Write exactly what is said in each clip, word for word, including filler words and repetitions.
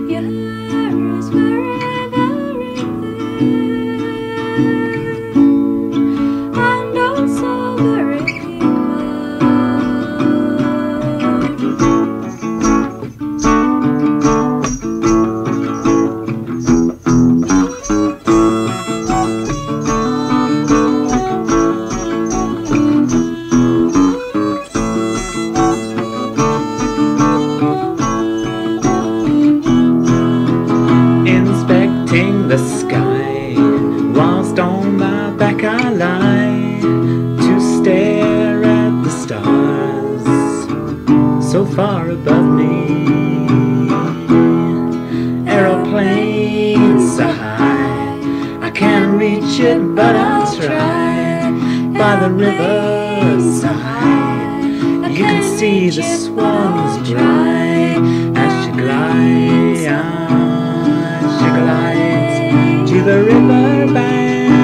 Yours wherever and also very Inspecting the sky, whilst on my back I lie to stare at the stars so far above me. Aeroplane so high, I can't reach it, but I'll try. By the river so high, you can see the swans dry as she glides, as she glides to the river bank.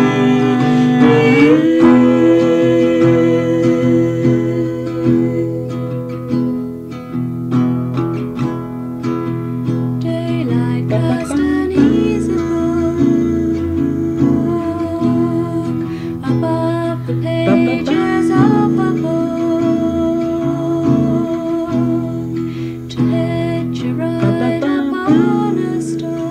daylight cast an easy book above the pages of a book to let you ride upon a star.